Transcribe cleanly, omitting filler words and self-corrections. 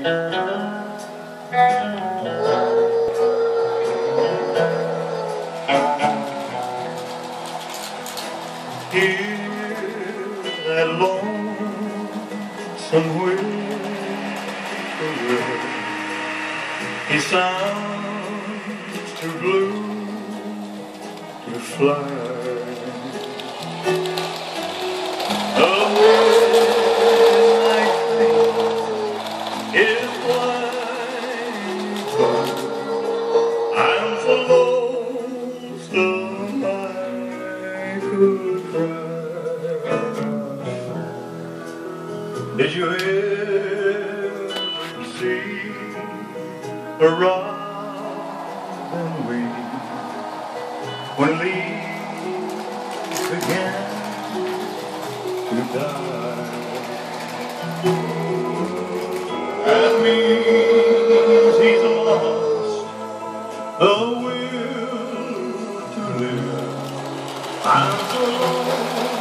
Hear that lonesome whippoorwill. He sounds too blue to fly. A midnight thing is flying by. I'm so lonesome I could cry. Did you ever see a robin weep when leaves began to die? That means he's lost the will to live. I'm so lost